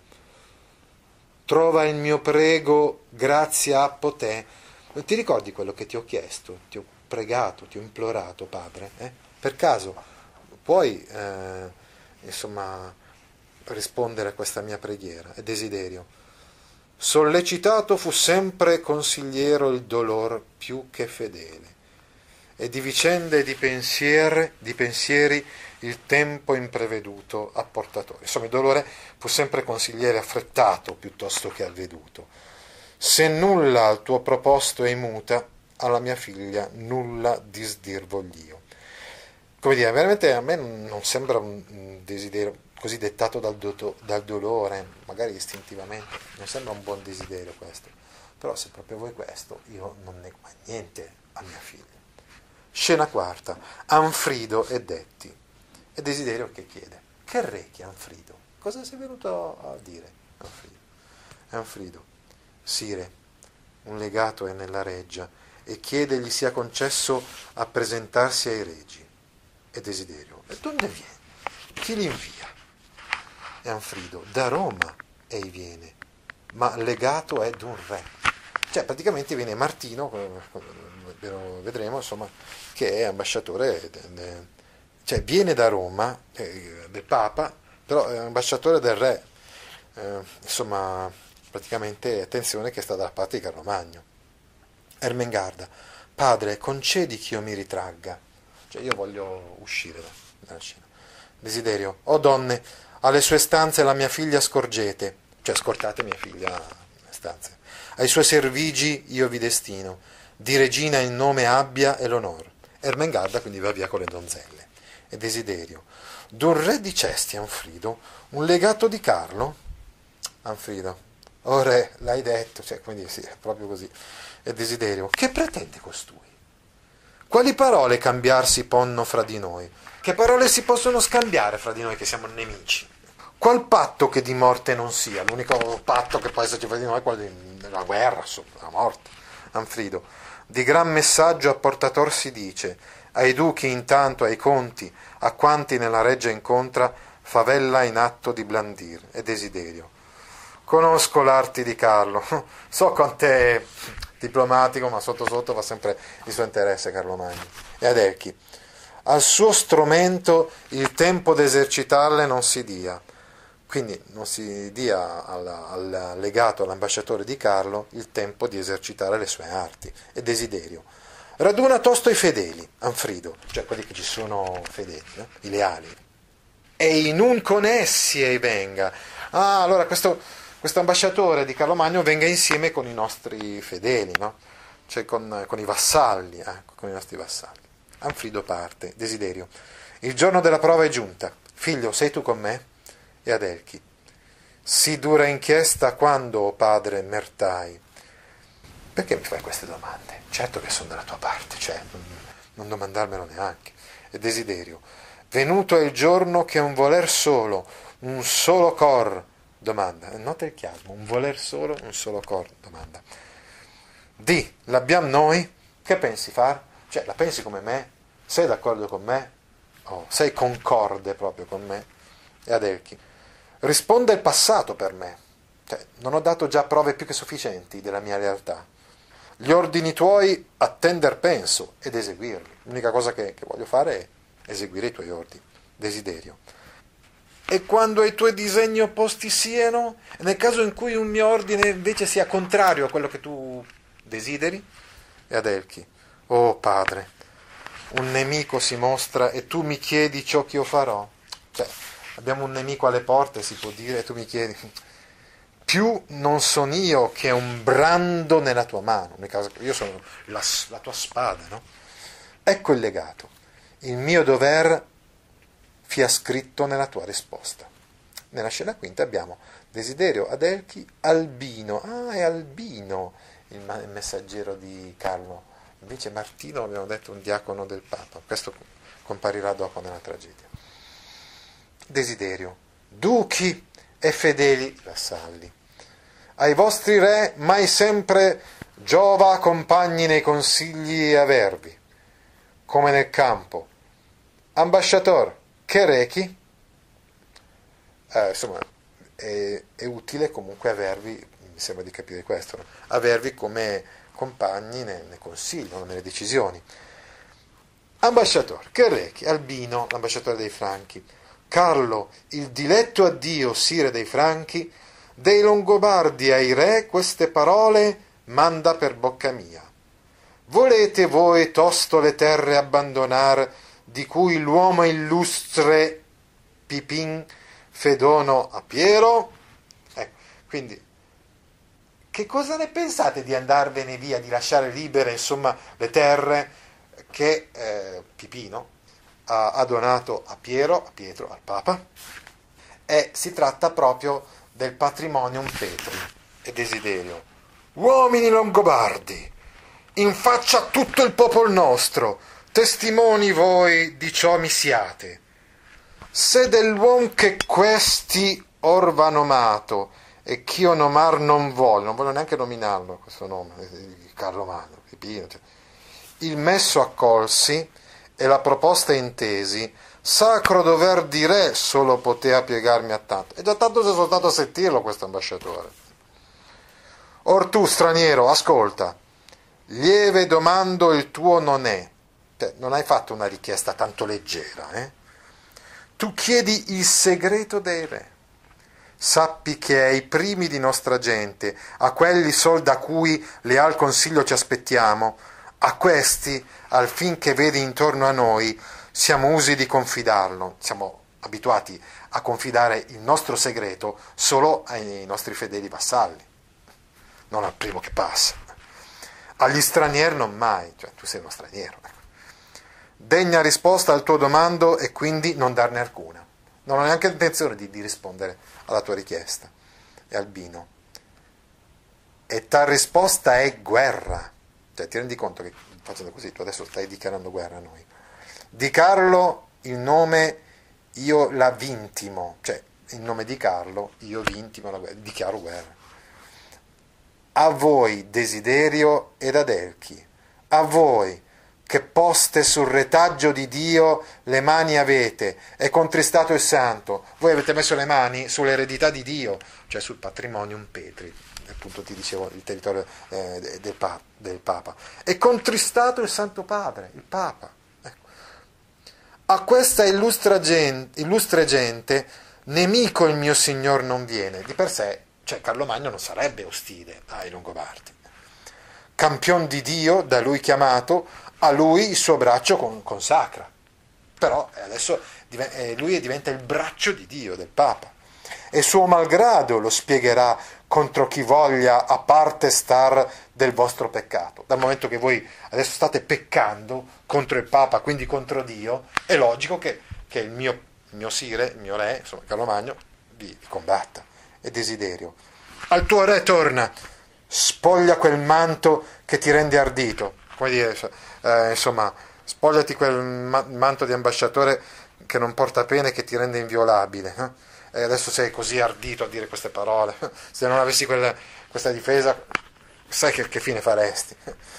trova il mio prego grazia a potè. Ti ricordi quello che ti ho chiesto? Ti ho pregato, ti ho implorato, padre? Eh? Per caso puoi, eh, insomma, rispondere a questa mia preghiera e desiderio? Sollecitato fu sempre consigliero il dolor più che fedele, e di vicende e di pensieri, di pensieri il tempo impreveduto apportatore. Insomma, il dolore fu sempre consigliere affrettato piuttosto che avveduto. Se nulla al tuo proposto è muta, alla mia figlia nulla disdir voglio. Come dire, veramente a me non sembra un desiderio così dettato dal, do, dal dolore, magari istintivamente, non sembra un buon desiderio questo. Però se proprio vuoi questo, io non nego mai niente a mia figlia. Scena quarta, Anfrido e Detti. E Desiderio che chiede, che rechi Anfrido? Cosa sei venuto a dire Anfrido? Anfrido, sire, un legato è nella reggia e chiede gli sia concesso a presentarsi ai regi. E Desiderio, e donde viene? Chi li invia? E Anfrido, da Roma ei viene, ma legato è d'un re. Cioè praticamente viene Martino, vedremo insomma, che è ambasciatore, cioè viene da Roma, eh, del Papa, però è ambasciatore del re, eh, insomma praticamente attenzione che sta dalla parte di Carlo Magno. Ermengarda, padre, concedi che io mi ritragga, cioè io voglio uscire dalla scena. Desiderio, o donne, alle sue stanze la mia figlia scorgete, cioè scortate mia figlia alle stanze, ai suoi servigi io vi destino, di regina il nome abbia e l'onor. Ermengarda quindi va via con le donzelle. E Desiderio, d'un re dicesti Anfrido, un legato di Carlo? Anfrido, o re, l'hai detto, cioè quindi sì, è proprio così. E Desiderio, che pretende costui? Quali parole cambiarsi ponno fra di noi? Che parole si possono scambiare fra di noi che siamo nemici? Qual patto che di morte non sia? L'unico patto che può esserci fra di noi è quello della guerra, la morte. Anfrido, di gran messaggio a portator si dice, ai duchi intanto, ai conti, a quanti nella reggia incontra, favella in atto di blandir. E Desiderio, conosco l'arti di Carlo, so quant'è diplomatico, ma sotto sotto fa sempre il suo interesse Carlo Magno. E Adelchi, al suo strumento il tempo d'esercitarle non si dia, quindi non si dia al, al legato, all'ambasciatore di Carlo, il tempo di esercitare le sue arti. E Desiderio, raduna tosto i fedeli, Anfrido, cioè quelli che ci sono fedeli, no? I leali, e in un con essi ei venga. Ah, allora questo, questo ambasciatore di Carlo Magno venga insieme con i nostri fedeli, no? Cioè con, con i vassalli, eh? con i nostri vassalli. Anfrido parte. Desiderio, il giorno della prova è giunta, figlio, sei tu con me? E Adelchi, si dura inchiesta quando, o padre, mertai? Perché mi fai queste domande? Certo che sono dalla tua parte, cioè non, non domandarmelo neanche. E Desiderio, Venuto è il giorno che un voler solo, un solo cor, domanda. Nota il chiasmo, un voler solo, un solo cor, domanda. Di, l'abbiamo noi? Che pensi far? Cioè, la pensi come me? Sei d'accordo con me? Oh, sei concorde proprio con me? E Adelchi, risponde il passato per me. Cioè, non ho dato già prove più che sufficienti della mia lealtà. Gli ordini tuoi attender penso ed eseguirli. L'unica cosa che, che voglio fare è eseguire i tuoi ordini. Desiderio. E quando ai tuoi disegni opposti siano, nel caso in cui un mio ordine invece sia contrario a quello che tu desideri? E Adelchi, oh padre, un nemico si mostra e tu mi chiedi ciò che io farò. Cioè, abbiamo un nemico alle porte, si può dire, e tu mi chiedi. Più non sono io che un brando nella tua mano. Io sono la, la tua spada, no? Ecco il legato. Il mio dover fia scritto nella tua risposta. Nella scena quinta abbiamo Desiderio, Adelchi, Albino. Ah, è Albino il, ma- il messaggero di Carlo. Invece Martino, abbiamo detto, un diacono del Papa. Questo comparirà dopo nella tragedia. Desiderio. Duchi e fedeli vassalli. Ai vostri re mai sempre giova compagni nei consigli e avervi, come nel campo. Ambasciator, che rechi? Eh, insomma, è, è utile comunque avervi, mi sembra di capire questo, no? Avervi come compagni nei, nei consigli, no? Nelle decisioni. Ambasciator, che rechi? Albino, l'ambasciatore dei Franchi. Carlo, il diletto addio, sire dei Franchi, dei Longobardi ai re queste parole manda per bocca mia. Volete voi tosto le terre abbandonar, di cui l'uomo illustre Pipin fedono a Piero? Ecco, quindi, che cosa ne pensate di andarvene via, di lasciare libere, insomma, le terre che eh, Pipino ha, ha donato a Piero, a Pietro, al Papa? E si tratta proprio del patrimonium Petri e Desiderio. Uomini longobardi, in faccia a tutto il popol nostro, testimoni voi di ciò mi siate. Se dell'uom che questi or va nomato e ch'io nomar non voglio, non voglio neanche nominarlo questo nome, Carlo Magno, Pipino, cioè, il messo accolsi e la proposta intesi, sacro dover di re solo potea piegarmi a tanto. E già tanto sei soltanto a sentirlo questo ambasciatore. Or tu, straniero, ascolta, lieve domando il tuo non è. Cioè, non hai fatto una richiesta tanto leggera, eh? Tu chiedi il segreto dei re. Sappi che ai primi di nostra gente, a quelli sol da cui leal consiglio ci aspettiamo, a questi, al fin che vedi intorno a noi, siamo usi di confidarlo, siamo abituati a confidare il nostro segreto solo ai nostri fedeli vassalli, non al primo che passa. Agli stranieri non mai, cioè tu sei uno straniero. Degna risposta al tuo domando e quindi non darne alcuna. Non ho neanche intenzione di, di rispondere alla tua richiesta. E Albino. E tal risposta è guerra. Cioè ti rendi conto che facendo così tu adesso stai dichiarando guerra a noi. Di Carlo il nome io la vintimo, cioè il nome di Carlo io vintimo la guerra, dichiaro guerra. A voi Desiderio ed Adelchi, a voi che poste sul retaggio di Dio le mani avete e contristato il santo, voi avete messo le mani sull'eredità di Dio, cioè sul patrimonium Petri, appunto ti dicevo il territorio eh, del, pa- del Papa, e contristato il Santo Padre, il Papa. Ecco. A questa illustra gente, illustre gente nemico il mio signor non viene, di per sé, cioè Carlo Magno non sarebbe ostile ai Longobardi. Campion di Dio, da lui chiamato, a lui il suo braccio con, consacra. Però adesso eh, lui diventa il braccio di Dio, del Papa. E suo malgrado lo spiegherà contro chi voglia a parte star del vostro peccato. Dal momento che voi adesso state peccando contro il Papa, quindi contro Dio, è logico che, che il, mio, il mio sire, il mio re, insomma Carlo Magno, vi, vi combatta. E Desiderio. Al tuo re torna, spoglia quel manto che ti rende ardito. Come dire, eh, insomma, spogliati quel manto di ambasciatore che non porta pena e che ti rende inviolabile. Eh? E adesso sei così ardito a dire queste parole. Se non avessi quella, questa difesa, sai che, che fine faresti.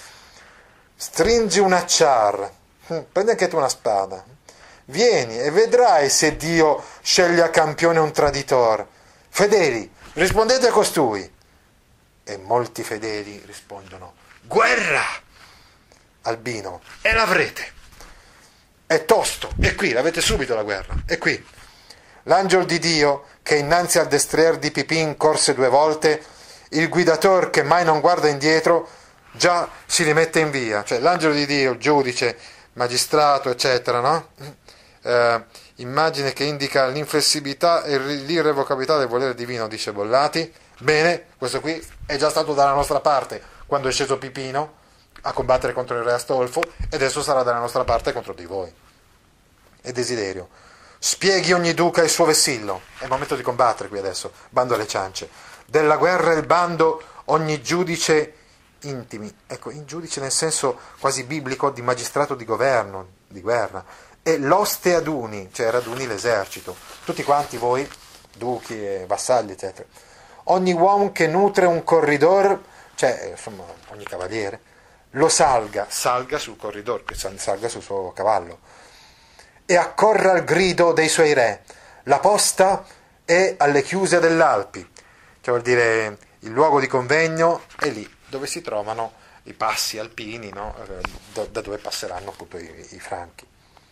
Stringi un acciar, prendi anche tu una spada, vieni e vedrai se Dio sceglie a campione un traditor. Fedeli, rispondete a costui. E molti fedeli rispondono: guerra! Albino: e l'avrete. È tosto, è qui, l'avete subito la guerra, è qui. L'angelo di Dio, che innanzi al destrier di Pipin corse due volte, il guidator che mai non guarda indietro, già si rimette in via. Cioè l'angelo di Dio, il giudice, magistrato, eccetera, no? Eh, immagine che indica l'inflessibilità e l'irrevocabilità del volere divino, dice Bollati. Bene, questo qui è già stato dalla nostra parte quando è sceso Pipino a combattere contro il re Astolfo, e adesso sarà dalla nostra parte contro di voi. E Desiderio: spieghi ogni duca il suo vessillo. È il momento di combattere qui adesso, bando alle ciance. Della guerra il bando, ogni giudice intimi. Ecco, in giudice nel senso quasi biblico di magistrato di governo, di guerra. E l'oste aduni, cioè raduni l'esercito. Tutti quanti voi, duchi e vassalli, eccetera. Ogni uomo che nutre un corridor, cioè insomma ogni cavaliere, lo salga, salga sul corridor, che salga sul suo cavallo, e accorra al grido dei suoi re. La posta è alle chiuse dell'Alpi, cioè vuol dire il luogo di convegno è lì dove si trovano i passi alpini, no? da, da dove passeranno appunto i, i franchi.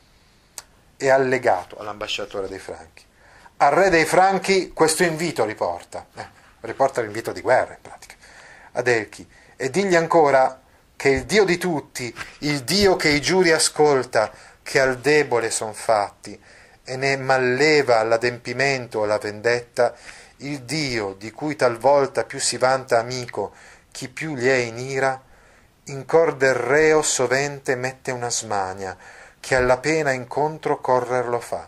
È allegato all'ambasciatore dei franchi. Al re dei franchi questo invito riporta, eh, riporta l'invito di guerra in pratica, ad Elchi, e digli ancora che il Dio di tutti, il Dio che i giuri ascolta, che al debole son fatti, e ne malleva l'adempimento o la vendetta, il Dio di cui talvolta più si vanta amico, chi più gli è in ira, in cor del reo sovente mette una smania, che alla pena incontro correr lo fa.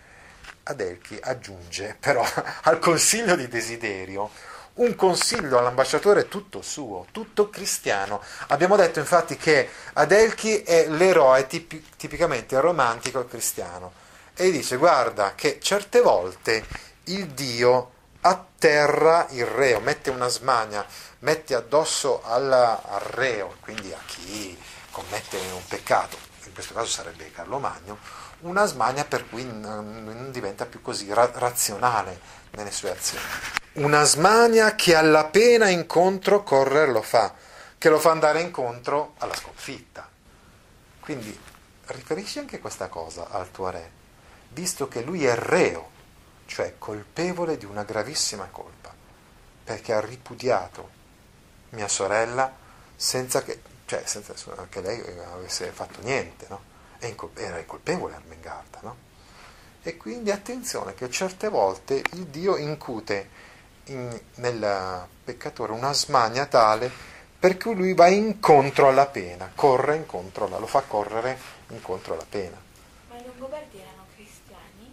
Adelchi aggiunge però al consiglio di Desiderio un consiglio all'ambasciatore tutto suo, tutto cristiano. Abbiamo detto infatti che Adelchi è l'eroe tipi, tipicamente romantico e cristiano, e dice: guarda che certe volte il Dio atterra il reo, mette una smania, mette addosso alla, al reo, quindi a chi commette un peccato, in questo caso sarebbe Carlo Magno, una smania per cui non diventa più così ra- razionale nelle sue azioni. Una smania che alla pena incontro correr lo fa, che lo fa andare incontro alla sconfitta. Quindi riferisci anche questa cosa al tuo re, visto che lui è reo, cioè colpevole di una gravissima colpa, perché ha ripudiato mia sorella senza che, cioè senza che lei avesse fatto niente, no? Era incolpevole Ermengarda, no? E quindi attenzione che certe volte il Dio incute in, nel peccatore una smania tale per cui lui va incontro alla pena, corre incontro alla, lo fa correre incontro alla pena. Ma i Longobardi erano cristiani?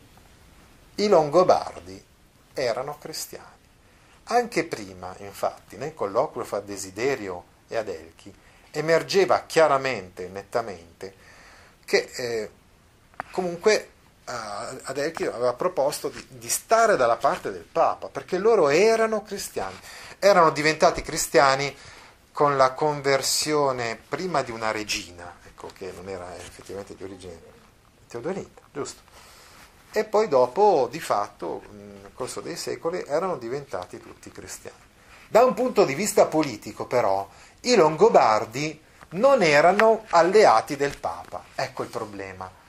I Longobardi erano cristiani. Anche prima, infatti, nel colloquio fra Desiderio e Adelchi, emergeva chiaramente, nettamente, che eh, comunque Adelchi aveva proposto di, di stare dalla parte del Papa, perché loro erano cristiani, erano diventati cristiani con la conversione prima di una regina, ecco, che non era effettivamente di origine Teodolinda, giusto? E poi dopo, di fatto, nel corso dei secoli, erano diventati tutti cristiani. Da un punto di vista politico, però, i Longobardi non erano alleati del Papa, ecco il problema.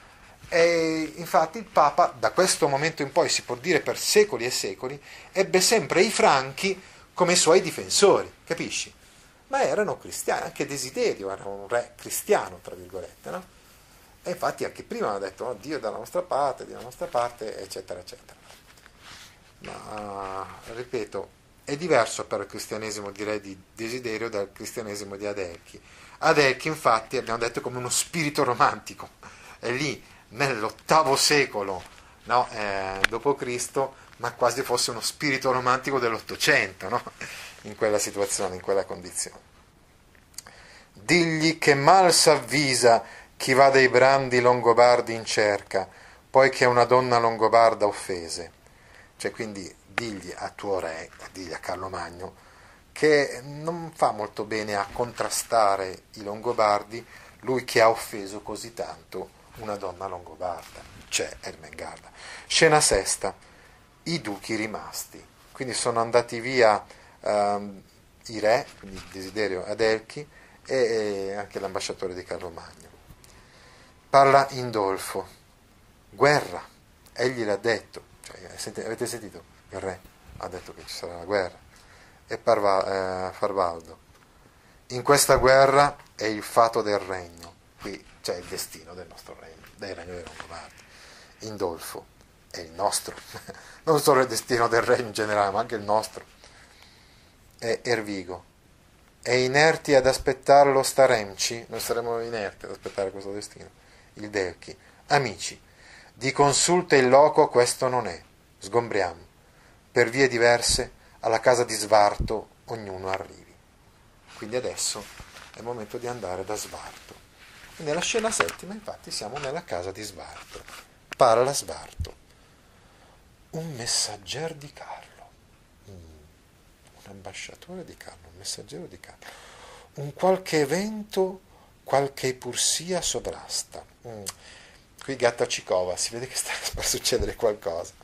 E infatti il Papa, da questo momento in poi, si può dire per secoli e secoli, ebbe sempre i franchi come suoi difensori, capisci? Ma erano cristiani, anche Desiderio era un re cristiano, tra virgolette, no? E infatti anche prima hanno detto: oh, Dio è dalla nostra parte, Dio è dalla nostra parte, eccetera, eccetera. Ma, ripeto, è diverso per il cristianesimo, direi, di Desiderio dal cristianesimo di Adelchi. Adelchi, infatti, abbiamo detto, come uno spirito romantico, è lì, nell'ottavo secolo, no, eh, dopo Cristo, ma quasi fosse uno spirito romantico dell'Ottocento, no? In quella situazione, in quella condizione. Digli che mal s'avvisa chi va dei brandi Longobardi in cerca, poi che una donna longobarda offese. Cioè, quindi digli a tuo re, digli a Carlo Magno, che non fa molto bene a contrastare i Longobardi, lui che ha offeso così tanto una donna longobarda, cioè Ermengarda. Scena sesta, i duchi rimasti. Quindi sono andati via ehm, i re, quindi Desiderio ed Elchi, e, e anche l'ambasciatore di Carlo Magno. Parla Indolfo, guerra, egli l'ha detto, cioè, senti, avete sentito? Il re ha detto che ci sarà la guerra. E Parva, eh, Farvaldo, in questa guerra è il fato del regno, qui c'è il destino del nostro regno, del regno dei Longobardi. Indolfo, è il nostro, non solo il destino del regno in generale, ma anche il nostro. E Ervigo, è inerti ad aspettarlo staremci, noi saremo inerti ad aspettare questo destino. Il Delchi, amici, di consulta in loco questo non è, sgombriamo, per vie diverse alla casa di Svarto ognuno arrivi. Quindi adesso è il momento di andare da Svarto. E nella scena settima, infatti, siamo nella casa di Svarto. Parla Svarto. Un messaggero di Carlo, mm. un ambasciatore di Carlo, un messaggero di Carlo, un qualche evento, qualche pursia sovrasta. Mm. Qui Gatta Cicova, si vede che sta per succedere qualcosa.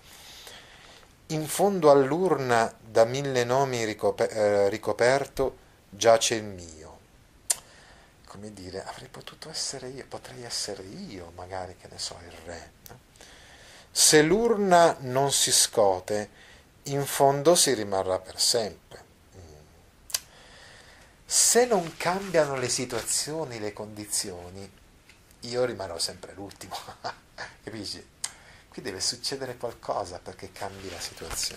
In fondo all'urna da mille nomi ricoper- eh, ricoperto giace il mio. Come dire, avrei potuto essere io, potrei essere io, magari, che ne so, il re. No? Se l'urna non si scote, in fondo si rimarrà per sempre. Mm. Se non cambiano le situazioni, le condizioni, io rimarrò sempre l'ultimo. Capisci? Qui deve succedere qualcosa perché cambi la situazione.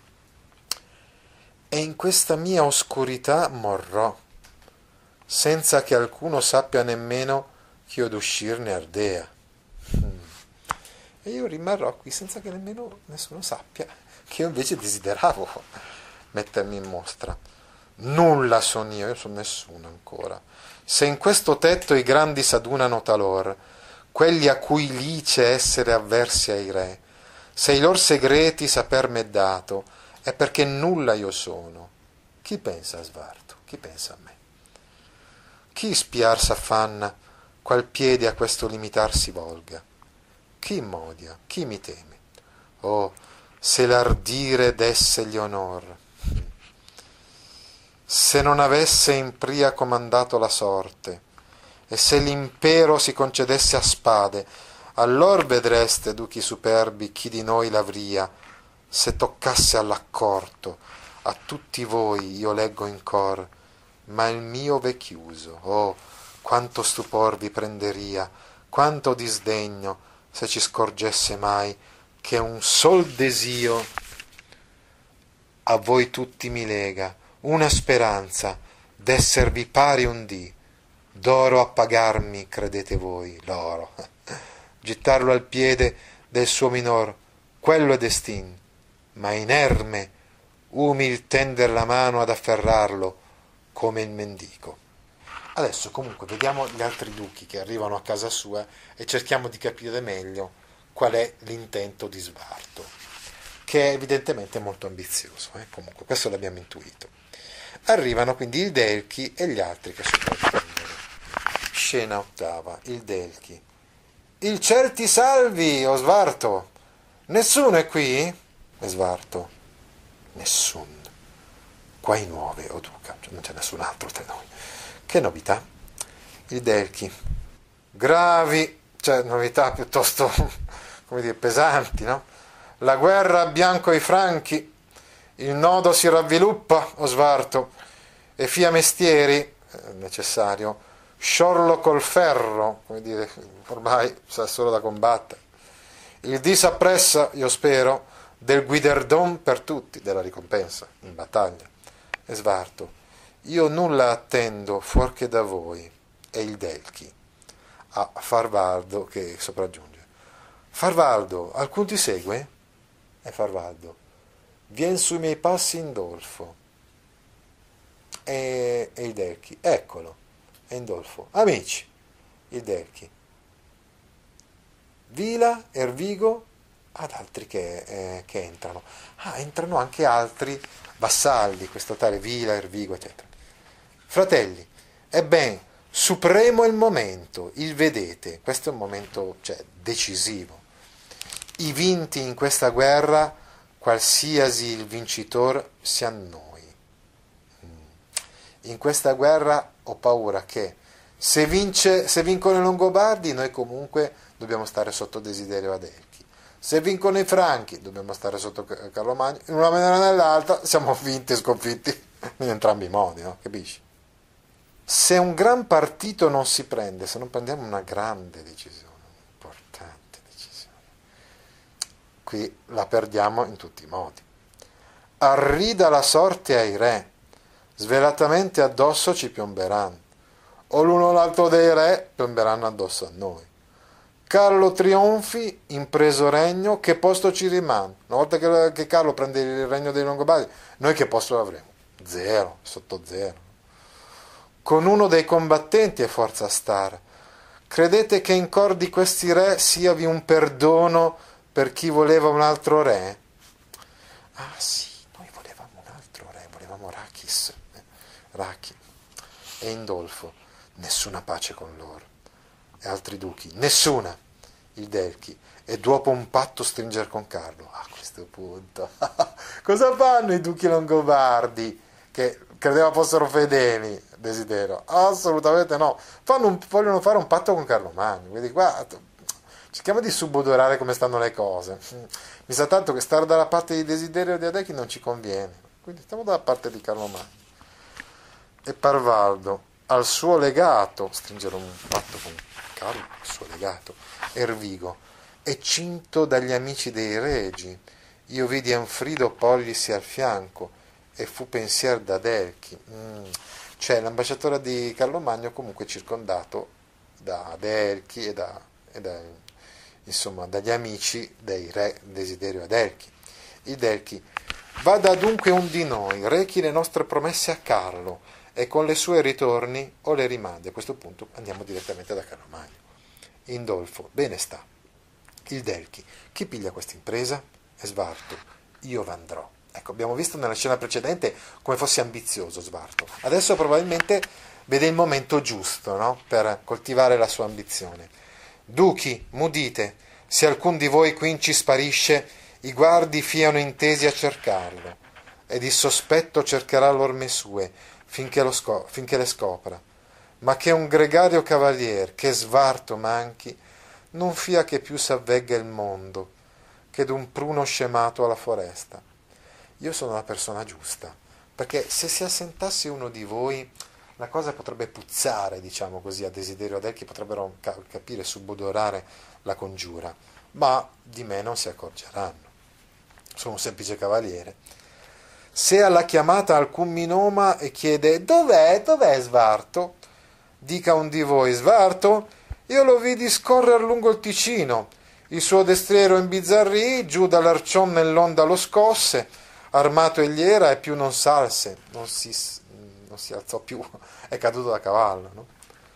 E in questa mia oscurità morrò, senza che alcuno sappia nemmeno che io d'uscirne ardea. Mm. E io rimarrò qui senza che nemmeno nessuno sappia che io invece desideravo mettermi in mostra. Nulla son io, io sono nessuno ancora. Se in questo tetto i grandi s'adunano talor, quelli a cui lice essere avversi ai re, se i lor segreti saper m'è dato, è perché nulla io sono. Chi pensa a Svarto? Chi pensa a me? Chi spiar s'affanna, qual piede a questo limitar si volga? Chi m'odia? Chi mi teme? Oh, se l'ardire desse gli onor, se non avesse in pria comandato la sorte, e se l'impero si concedesse a spade, allor vedreste, duchi superbi, chi di noi l'avria, se toccasse all'accorto. A tutti voi io leggo in cor, ma il mio v'è chiuso. Oh, quanto stupor vi prenderia, quanto disdegno, se ci scorgesse mai che un sol desio a voi tutti mi lega, una speranza d'esservi pari un dì, d'oro a pagarmi, credete voi, l'oro, gettarlo al piede del suo minor, quello è destin, ma inerme, umil tender la mano ad afferrarlo, come il mendico. Adesso comunque vediamo gli altri duchi che arrivano a casa sua e cerchiamo di capire meglio qual è l'intento di Svarto, che è evidentemente molto ambizioso, eh? Comunque questo l'abbiamo intuito. Arrivano quindi il Delchi e gli altri che sopravvivono. Scena ottava, il Delchi. Il ciel ti salvi, o Svarto! Nessuno è qui? E Svarto. Nessun. Quai nuove, o duca, cioè non c'è nessun altro tra noi. Che novità? Il Delchi. Gravi, cioè novità piuttosto, come dire, pesanti, no? La guerra a bianco ai franchi, il nodo si ravviluppa, o Svarto, e fia mestieri, è necessario, sciorlo col ferro, come dire, ormai sa solo da combattere. Il dì s'appressa, io spero, del guiderdon per tutti, della ricompensa in battaglia. E Svarto, io nulla attendo fuorché da voi, e il Delchi a Farvaldo che sopraggiunge. Farvaldo, alcun ti segue? E Farvaldo, vien sui miei passi Indolfo. E, e il Delchi, eccolo, è Indolfo. Amici, il Delchi. Vila, Ervigo, ad altri che, eh, che entrano. Ah, entrano anche altri vassalli, questo tale Vila, Ervigo, eccetera. Fratelli, ebbene, supremo è il momento, il vedete, questo è un momento, cioè, decisivo. I vinti in questa guerra, qualsiasi il vincitor, siamo noi. In questa guerra ho paura che se, vince, se vincono i Longobardi, noi comunque dobbiamo stare sotto Desiderio Adelchi. Se vincono i Franchi, dobbiamo stare sotto Carlo Magno. In una maniera o nell'altra siamo vinti e sconfitti in entrambi i modi, no? Capisci? Se un gran partito non si prende, se non prendiamo una grande decisione, un'importante decisione, qui la perdiamo in tutti i modi. Arrida la sorte ai re, svelatamente addosso ci piomberanno, o l'uno o l'altro dei re piomberanno addosso a noi. Carlo trionfi, impreso regno, che posto ci rimane? Una volta che, che Carlo prende il regno dei Longobardi, noi che posto avremo? Zero, sotto zero. Con uno dei combattenti è forza star. Credete che in cor di questi re siavi un perdono per chi voleva un altro re? Ah sì, noi volevamo un altro re, volevamo Rachis, eh, Rachi e Indolfo. Nessuna pace con loro. E altri duchi, nessuna. Il Delchi. E dopo un patto stringere con Carlo. A questo punto, cosa fanno i duchi longobardi che credeva fossero fedeli? Desiderio? Assolutamente no. Fanno un, vogliono fare un patto con Carlo Magno. Quindi qua cerchiamo di subodorare come stanno le cose. Mi sa tanto che stare dalla parte di Desiderio e di Adelchi non ci conviene. Quindi stiamo dalla parte di Carlo Magno. E Parvaldo al suo legato, stringere un patto con Carlo, il suo legato, Ervigo, e cinto dagli amici dei regi, io vidi Anfrido poglisi al fianco, e fu pensier d'Adelchi. Mm. Cioè l'ambasciatore di Carlo Magno comunque circondato da Adelchi e, da, e da, insomma, dagli amici dei re Desiderio Adelchi. Il Delchi, vada dunque un di noi, rechi le nostre promesse a Carlo, e con le sue ritorni o le rimande. A questo punto andiamo direttamente da Carlo Magno. Indolfo, bene sta. Il Delchi, chi piglia questa impresa? È Svarto, io vandrò. Ecco, abbiamo visto nella scena precedente come fosse ambizioso Svarto. Adesso probabilmente vede il momento giusto, no? Per coltivare la sua ambizione. Duchi, mudite, se alcun di voi qui ci sparisce, i guardi fiano intesi a cercarlo, ed il sospetto cercherà l'orme sue, finché, lo scop- finché le scopra, ma che un gregario cavalier, che Svarto manchi, non fia che più s'avvegga il mondo, che d'un pruno scemato alla foresta. Io sono la persona giusta, perché se si assentasse uno di voi, la cosa potrebbe puzzare, diciamo così, a Desiderio Adelchi, potrebbero ca- capire, subodorare la congiura, ma di me non si accorgeranno. Sono un semplice cavaliere. Se alla chiamata alcun mi noma e chiede dov'è, dov'è Svarto? Dica un di voi, Svarto, io lo vidi scorrer lungo il Ticino, il suo destriero imbizzarrì, giù dall'arcion nell'onda lo scosse, armato egli era e più non salse, non si, non si alzò più, è caduto da cavallo. No?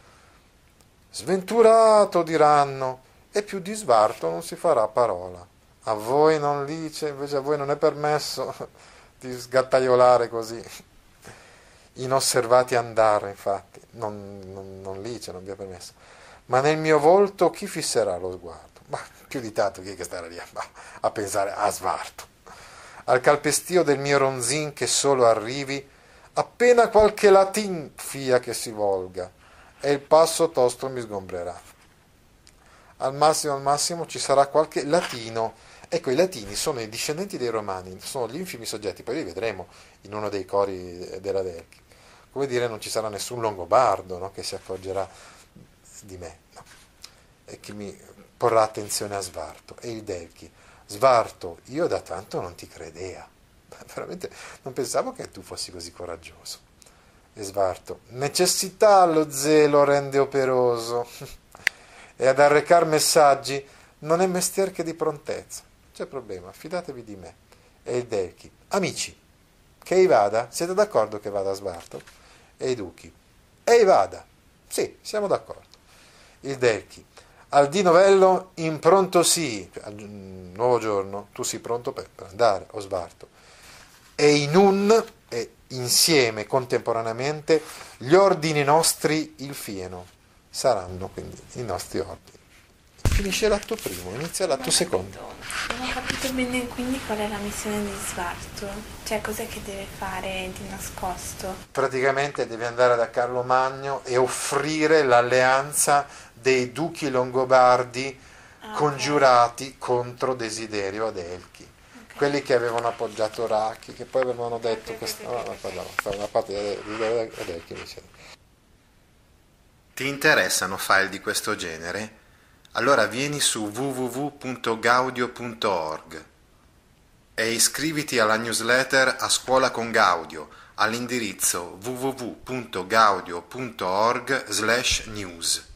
Sventurato, diranno, e più di Svarto non si farà parola. A voi non lice, invece a voi non è permesso di sgattaiolare così, inosservati andare, infatti, non, non, non lice, non vi è permesso. Ma nel mio volto chi fisserà lo sguardo? Ma più di tanto chi è che starà lì a, a pensare a Svarto? Al calpestio del mio ronzin che solo arrivi, appena qualche latin fia che si volga, e il passo tosto mi sgombrerà. Al massimo, al massimo ci sarà qualche latino. Ecco, i latini sono i discendenti dei romani, sono gli infimi soggetti, poi li vedremo in uno dei cori della Delchi. Come dire, non ci sarà nessun longobardo, no, che si accorgerà di me, no, e che mi porrà attenzione a Svarto. E il Delchi, Svarto, io da tanto non ti credea, veramente non pensavo che tu fossi così coraggioso. E Svarto, necessità lo zelo rende operoso, e ad arrecar messaggi non è mestier che di prontezza. C'è problema, fidatevi di me. E il Delchi, amici, che ei vada? Siete d'accordo che vada a Svarto? E i duchi, ei vada? Sì, siamo d'accordo. Il Delchi, al di novello in pronto sì, nuovo giorno, tu sei pronto per, per andare, Osbarto. E in un, e insieme, contemporaneamente, gli ordini nostri il fieno, saranno quindi i nostri ordini. Finisce l'atto primo, inizia l'atto Non ho secondo. capito- Non ho capito bene quindi qual è la missione di Svarto, cioè cos'è che deve fare di nascosto. Praticamente deve andare da Carlo Magno e offrire l'alleanza dei duchi longobardi Ah, congiurati contro Desiderio Adelchi, ok. quelli che avevano appoggiato Racchi, che poi avevano detto ok, questa ok, no, ok, no, ok. poi no, fa una parte di Desiderio Adelchi invece. Ti interessano file di questo genere? Allora vieni su w w w punto gaudio punto org e iscriviti alla newsletter A Scuola con Gaudio all'indirizzo w w w punto gaudio punto org slash news.